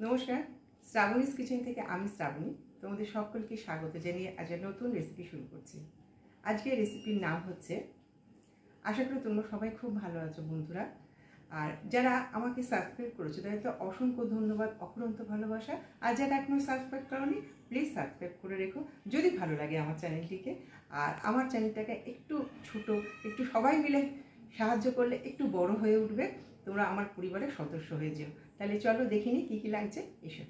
নমস্কার, শ্রাবণীস কিচেন থেকে আমি শ্রাবণী তোমাদের সকলকে স্বাগত জানিয়ে আজ নতুন রেসিপি শুরু করছি। আজকের রেসিপির নাম হচ্ছে, আশা করি তোমরা সবাই খুব ভালো আছো বন্ধুরা। আর যারা আমাকে সাবস্ক্রাইব করেছো তাদের তো অসংখ্য ধন্যবাদ, অফুরন্ত ভালোবাসা। আর যারা এখনো সাবস্ক্রাইব করোনি প্লিজ সাবস্ক্রাইব করে রেখো যদি ভালো লাগে আমার চ্যানেলটিকে। আর আমার চ্যানেলটাকে একটু ছোট, একটু সবাই মিলে সাহায্য করলে একটু বড় হয়ে উঠবে, তোমরা আমার পরিবারের সদস্য হয়ে যাও। তাহলে চলো দেখে নিই কী কী লাগছে এসব।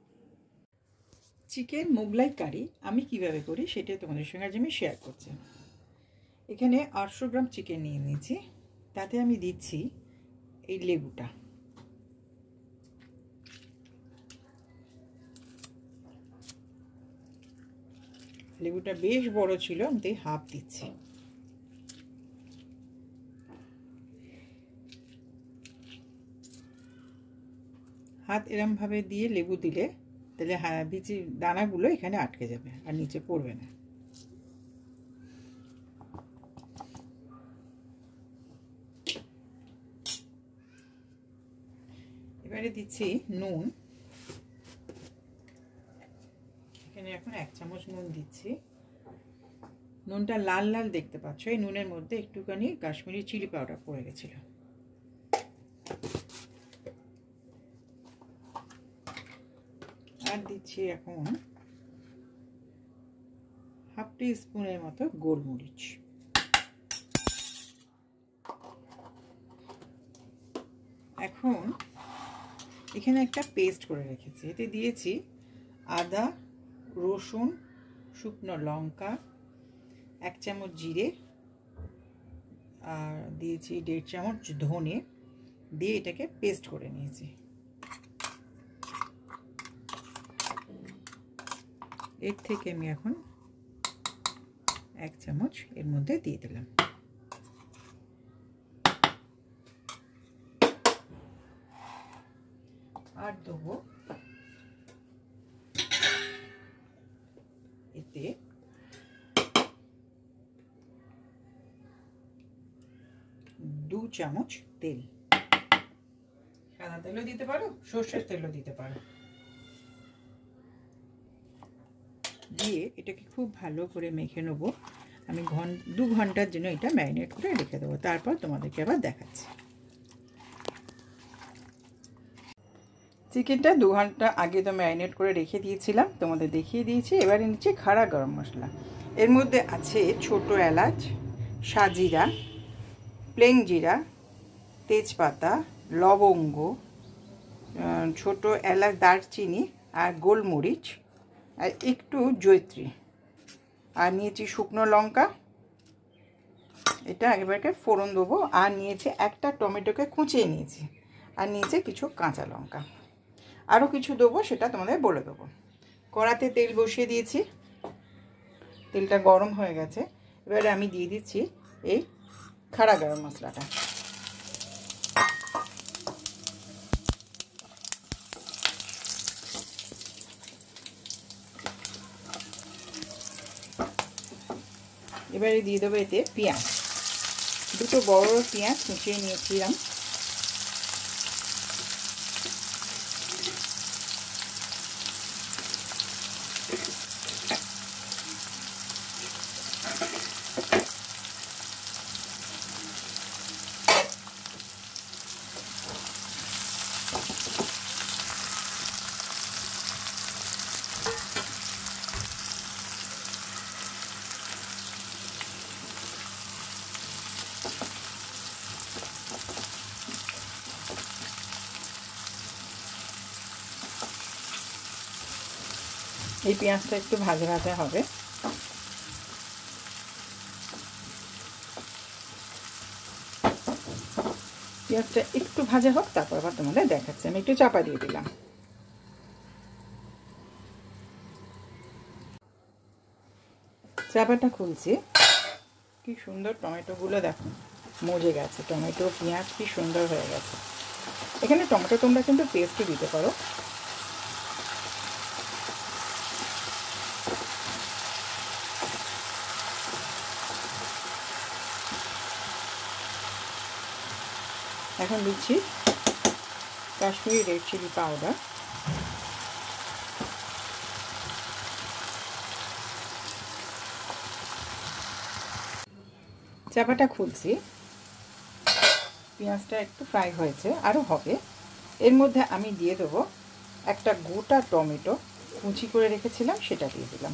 চিকেন মোগলাই কারি আমি কিভাবে করি সেটা তোমাদের সঙ্গে আজ আমি শেয়ার করছি। এখানে 800 গ্রাম চিকেন নিয়ে নিয়েছি, তাতে আমি দিচ্ছি এই লেবুটা। লেবুটা বেশ বড় ছিল, আমি তাই হাফ দিচ্ছি। হাত এরমভাবে দিয়ে লেবু দিলে তাহলে বিচি দানাগুলো এখানে আটকে যাবে আর নিচে পড়বে না। এবারে দিচ্ছি নুন। এখানে এখন 1 চামচ নুন দিচ্ছি। নুনটা লাল লাল দেখতে পাচ্ছ, এই নুনের মধ্যে একটুখানি কাশ্মীরি চিলি পাউডার পড়ে গেছিল। আর দিচ্ছি এখন হাফ টি স্পুনের মতো গোলমরিচ। এখন এখানে একটা পেস্ট করে রেখেছি, এতে দিয়েছি আদা, রসুন, শুকনো লঙ্কা, 1 চামচ জিরে, আর দিয়েছি 1.5 চামচ ধনে, দিয়ে এটাকে পেস্ট করে নিয়েছি। এর থেকে আমি এখন 1 চামচ এর মধ্যে দিয়ে দিলাম। আর দেবো এতে 2 চামচ তেল। সাদা তেলও দিতে পারো, সর্ষের তেলও দিতে পারো। দিয়ে এটাকে খুব ভালো করে মেখে নেবো। আমি 2 ঘন্টার জন্য এটা ম্যারিনেট করে রেখে দেবো, তারপর তোমাদেরকে আবার দেখাচ্ছি। চিকেনটা 2 ঘন্টা আগে তো ম্যারিনেট করে রেখে দিয়েছিলাম, তোমাদের দেখিয়ে দিয়েছি। এবারে নিচে খাড়া গরম মশলা, এর মধ্যে আছে ছোট এলাচ, সাজিরা, প্লেন জিরা, তেজপাতা, লবঙ্গ, ছোট এলাচ, দারচিনি আর গোলমরিচ, আর একটু জয়িত্রী, আর নিয়েছি শুকনো লঙ্কা, এটা একেবারে ফোড়ন দেবো। আর নিয়েছি একটা টমেটোকে কুচিয়ে নিয়েছি, আর নিয়েছি কিছু কাঁচা লঙ্কা। আরও কিছু দেবো, সেটা তোমাদের বলে দেবো। কড়াতে তেল বসিয়ে দিয়েছি, তেলটা গরম হয়ে গেছে। এবারে আমি দিয়ে দিচ্ছি এই খাড়া গরম মশলাটা। এবারে দিয়ে দেবো এতে পেঁয়াজ, 2টো বড় পেঁয়াজ কুচিয়ে নিয়েছিলাম। এই পেঁয়াজটা একটু ভাজা ভাজা হবে। পেঁয়াজটা একটু ভাজা হোক, তারপর আবার তোমাদের দেখাচ্ছি। আমি একটু চাপা দিয়ে দিলাম। চাপাটা খুলছি, কি সুন্দর টমেটোগুলো দেখো মজে গেছে। টমেটো পেঁয়াজ কি সুন্দর হয়ে গেছে। এখানে টমেটো তোমরা কিন্তু পেস্টও দিতে পারো। এখন দিচ্ছি কাশ্মীরি রেড চিলি পাউডার, চাপাটা খুলছি, পেঁয়াজটা একটু ফ্রাই হয়েছে, আরও হবে। এর মধ্যে আমি দিয়ে দেবো একটা গোটা টমেটো কুচি করে রেখেছিলাম, সেটা দিয়ে দিলাম।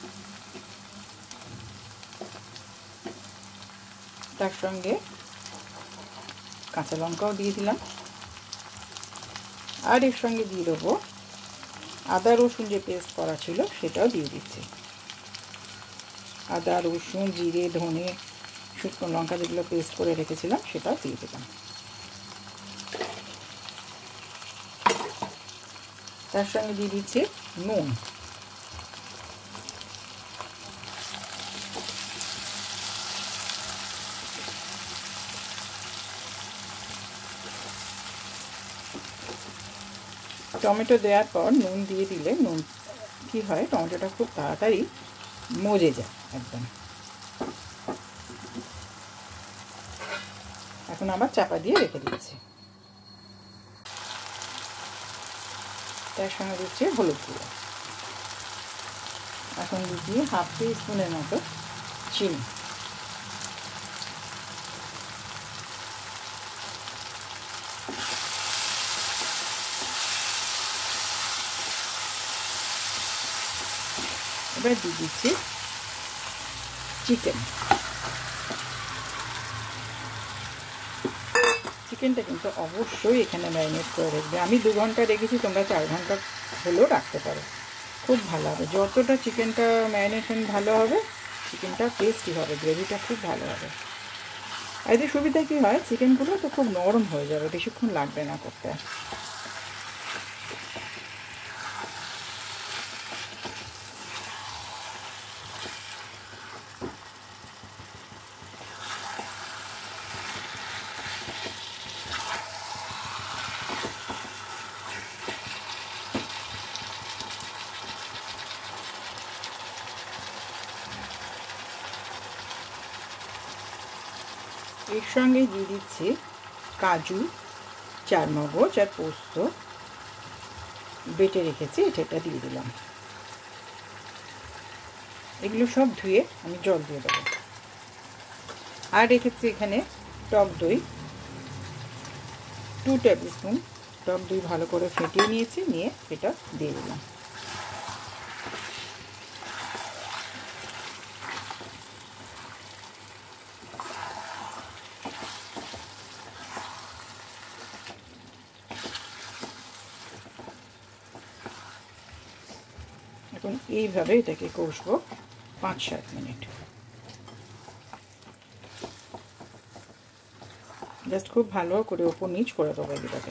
তার সঙ্গে কাঁচা লঙ্কাও দিয়ে দিলাম। আর এর সঙ্গে দিয়ে দেবো আদা রসুন যে পেস্ট করা ছিল সেটাও দিয়ে দিচ্ছি। আদা রসুন জিরে ধনে শুকনো লঙ্কা যেগুলো পেস্ট করে রেখেছিলাম সেটাও দিয়ে দিলাম। তার সঙ্গে দিয়ে দিচ্ছি নুন। টমেটো দেওয়ার পর নুন দিয়ে দিলে নুন কি হয়, টমেটোটা খুব তাড়াতাড়ি মজে যায় একদম। এখন আবার চাপা দিয়ে রেখে দিচ্ছি। তার সঙ্গে দিচ্ছি হলুদ গুঁড়ো। এখন দিচ্ছি হাফ টি স্পুনের মতো চিনি। এবার দিয়ে দিচ্ছি চিকেন। চিকেনটা কিন্তু অবশ্যই এখানে ম্যারিনেট করে রাখবে। আমি 2 ঘন্টা রেখেছি, তোমরা 4 ঘন্টা হলেও রাখতে পারো, খুব ভালো হবে। যতটা চিকেনটা ম্যারিনেশন ভালো হবে, চিকেনটা টেস্টি হবে, গ্রেভিটা খুব ভালো হবে। আর এতে সুবিধা কী হয়, চিকেনগুলো তো খুব নরম হয়ে যাবে, বেশিক্ষণ লাগবে না করতে। এর সঙ্গে দিয়ে দিচ্ছি কাজু, চারমগজ আর পোস্ত বেটে রেখেছি, এটা দিয়ে দিলাম। এগুলো সব ধুয়ে আমি জল দিয়ে দেবো। আর রেখেছি এখানে টক দই 2 টেবিল স্পুন। টক দই ভালো করে ফেটিয়ে নিয়েছি, নিয়ে এটা দিয়ে দিলাম। এখন এইভাবে এটাকে কষবো 5-7 মিনিট। জাস্ট খুব ভালো করে ওপর নিচ করে দেবো এটাকে।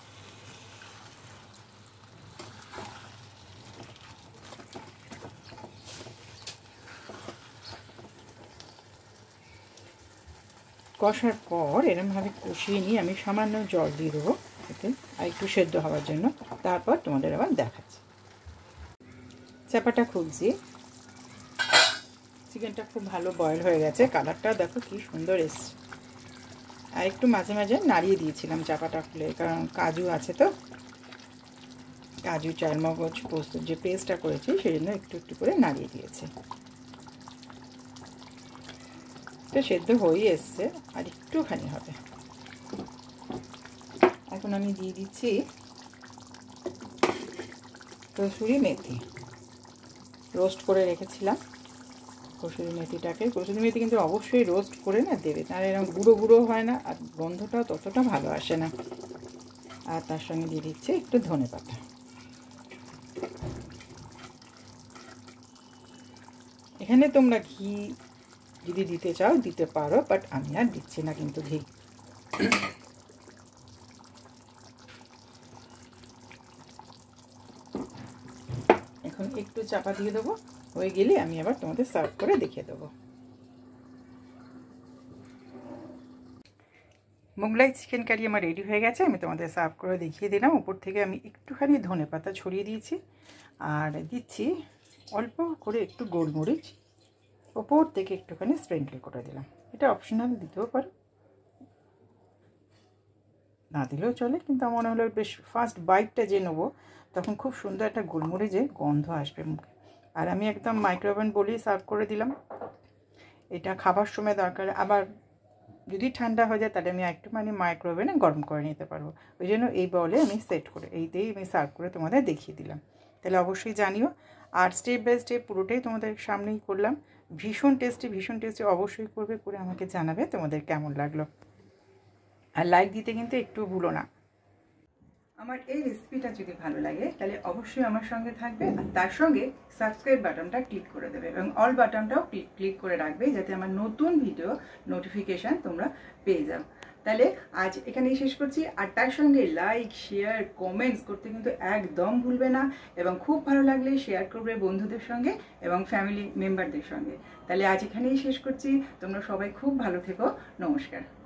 কষার পর এরমভাবে কষিয়ে নিয়ে আমি সামান্য জল দিয়ে দেবো এতে, আর একটু সেদ্ধ হওয়ার জন্য। তারপর তোমাদের আবার দেখাচ্ছি। চাপাটা খুলছি, চিকেনটা খুব ভালো বয়েল হয়ে গেছে, কালারটা দেখো কি সুন্দর এসছে। আর একটু মাঝে মাঝে নাড়িয়ে দিয়েছিলাম চাপাটা খুলে, কারণ কাজু আছে তো, কাজু চারমগজ পোস্ত যে পেস্টটা করেছি সেই জন্য একটু একটু করে নাড়িয়ে দিয়েছি। তো সেদ্ধ হয়ে এসছে, আর একটুখানি হবে। এখন আমি দিয়ে দিচ্ছি কসুরি মেথি, রোস্ট করে রেখেছিলাম কসুরি মেথিটাকে। কসুরি মেথি কিন্তু অবশ্যই রোস্ট করে না দেবে, তাহলে এরকম গুঁড়ো গুঁড়ো হয় না, আর গন্ধটাও ততটা ভালো আসে না। আর তার সঙ্গে দিয়ে দিচ্ছি একটু ধনেপাতা। এখানে তোমরা ঘি যদি দিতে চাও দিতে পারো, বাট আমি আর দিচ্ছি না কিন্তু ঘি। এখন একটু চাপা দিয়ে দেবো, হয়ে গেলে আমি আবার তোমাদের সার্ভ করে দেখিয়ে দেবো। মোগলাই চিকেন কারি আমার রেডি হয়ে গেছে, আমি তোমাদের সার্ভ করে দেখিয়ে দিলাম। উপর থেকে আমি একটুখানি ধনেপাতা ছড়িয়ে দিয়েছি, আর দিচ্ছি অল্প করে একটু গোলমরিচ, ওপর থেকে একটুখানি স্প্রিঙ্কল করে দিলাম। এটা অপশনাল, দিতেও পারো, না দিলেও চলে, কিন্তু আমার মনে হলো বেশ ফার্স্ট বাইটটা যে নেবো তখন খুব সুন্দর একটা গোলমরিচের গন্ধ আসবে মুখে। আর আমি একদম মাইক্রোওভেন বলেই সার্ভ করে দিলাম। এটা খাবার সময় দরকার, আবার যদি ঠান্ডা হয়ে যায় তাহলে আমি একটু মাইক্রোওভেনে গরম করে নিতে পারবো। ওই জন্য এই বলে আমি সেট করে এইতেই আমি সার্ভ করে তোমাদের দেখিয়ে দিলাম। তাহলে অবশ্যই জানিও। আর স্টেপ বাই স্টেপ পুরোটাই তোমাদের সামনেই করলাম। ভীষণ টেস্টি অবশ্যই করবে, করে আমাকে জানাবে তোমাদের কেমন লাগলো। আর লাইক দিতে কিন্তু একটু ভুলো না। আমার এই রেসিপিটা যদি ভালো লাগে তাহলে অবশ্যই আমার সঙ্গে থাকবে, আর তার সঙ্গে সাবস্ক্রাইব বাটনটা ক্লিক করে দেবে এবং অল বাটনটাও ক্লিক করে রাখবে, যাতে আমার নতুন ভিডিও নোটিফিকেশান তোমরা পেয়ে যাও। তাহলে আজ এখানেই শেষ করছি। আর তার সঙ্গে লাইক, শেয়ার, কমেন্টস করতে কিন্তু একদম ভুলবে না, এবং খুব ভালো লাগলে শেয়ার করবে বন্ধুদের সঙ্গে এবং ফ্যামিলি মেম্বারদের সঙ্গে। তাহলে আজ এখানেই শেষ করছি। তোমরা সবাই খুব ভালো থেকো। নমস্কার।